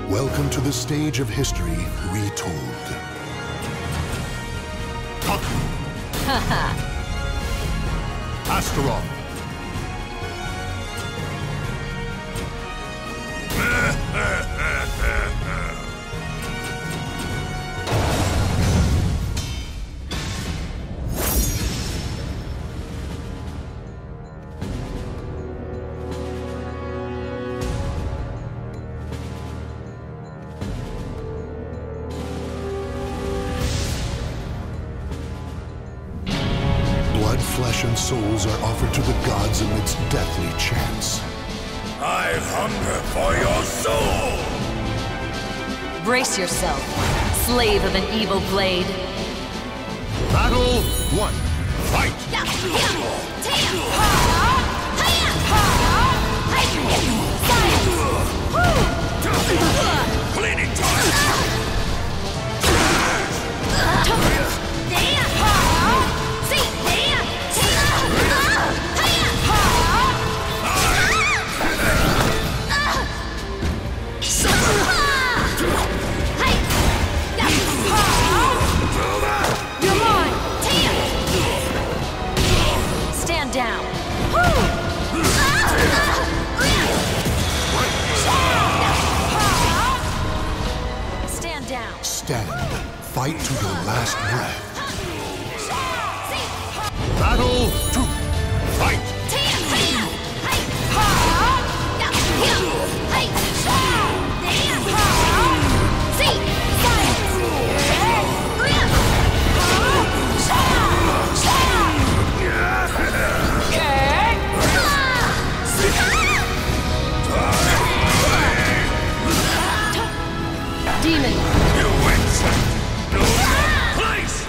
Welcome to the stage of history retold. Taku. Astaroth. Blood, flesh, and souls are offered to the gods amidst deathly chants. I hunger for your soul! Brace yourself, slave of an evil blade. Battle 1. Fight! Cleaning time! Stand down. Stand down. Stand. Fight to your last breath. Battle 2. Fight! Demon. You win! No place!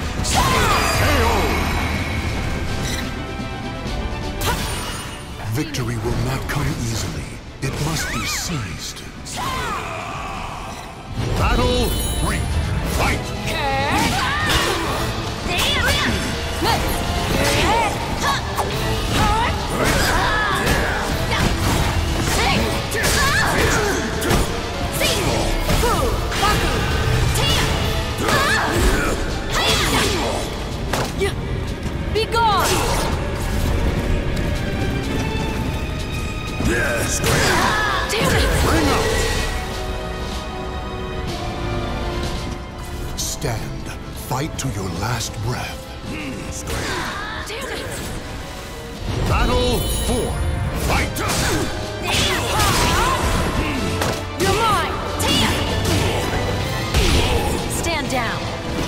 Victory will not come easily. It must be seized. Battle 3. Fight! Be gone! Yes! Damn it! Bring up! Stand. Fight to your last breath. Damn it! Battle 4. Fight! You're mine! Stand down.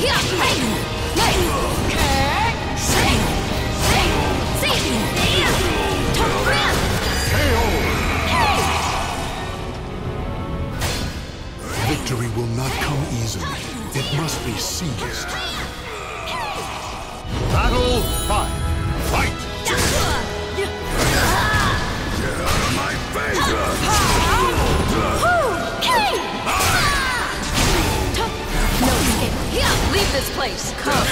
Victory will not come easily. It must be seized. Battle 5. Fight! Get out of my face! No escape. Leave this place. Come.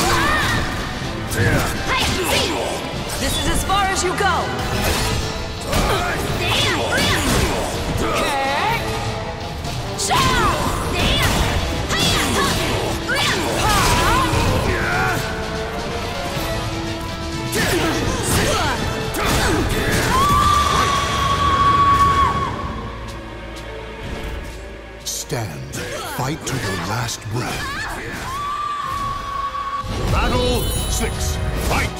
This is as far as you go. Stand. Fight to your last breath. Battle 6. Fight!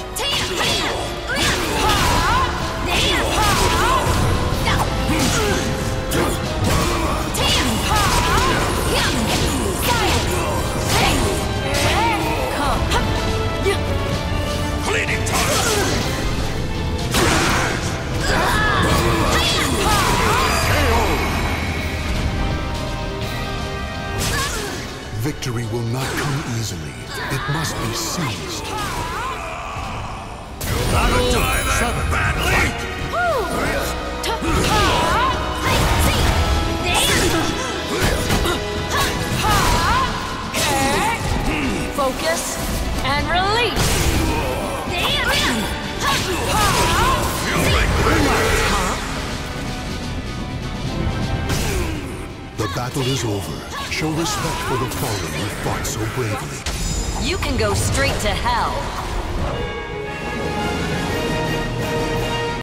Cleaning time! Victory will not come easily. It must be seized. Battle 7. Fight! Focus and release. The battle is over. Show respect for the fallen who fought so bravely. You can go straight to hell.